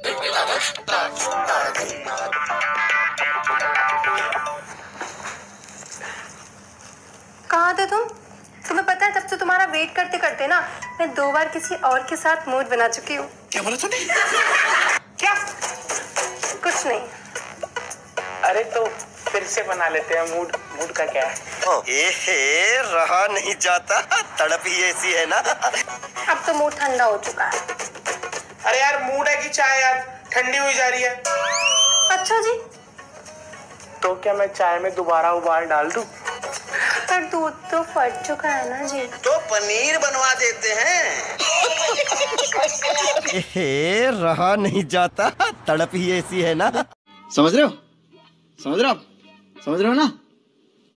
कहाँ थे तुम? तुम्हें पता है तब से तुम्हारा वेट करते करते ना मैं 2 बार किसी और के साथ मूड बना चुकी हूँ। क्या बोला तूने? क्या? कुछ नहीं। अरे तो फिर से बना लेते हैं मूड। मूड का क्या है? रहा नहीं जाता, तड़प ही ऐसी है ना। अब तो मूड ठंडा हो चुका है। अरे यार मूड है कि चाय यार ठंडी हुई जा रही है। अच्छा जी। तो क्या मैं चाय में दोबारा उबाल डाल दूं? पर दूध तो फट चुका है ना जी। तो पनीर बनवा देते हैं। रहा नहीं जाता, तड़प ही ऐसी है ना। समझ रहे हो? समझ रहे हो ना?